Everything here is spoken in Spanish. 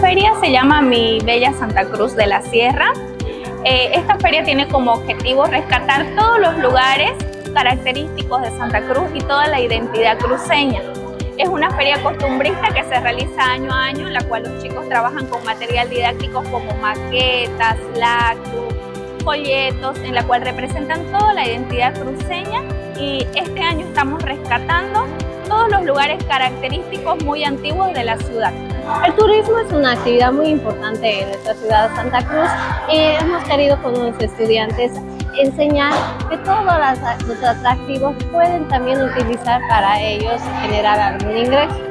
feria se llama Mi Bella Santa Cruz de la Sierra. Esta feria tiene como objetivo rescatar todos los lugares característicos de Santa Cruz y toda la identidad cruceña. Es una feria costumbrista que se realiza año a año, en la cual los chicos trabajan con material didáctico como maquetas, lactus, folletos, en la cual representan toda la identidad cruceña, y este año estamos rescatando todos los lugares característicos muy antiguos de la ciudad. El turismo es una actividad muy importante en nuestra ciudad de Santa Cruz y hemos querido con los estudiantes enseñar que todos los atractivos pueden también utilizar para ellos generar algún ingreso.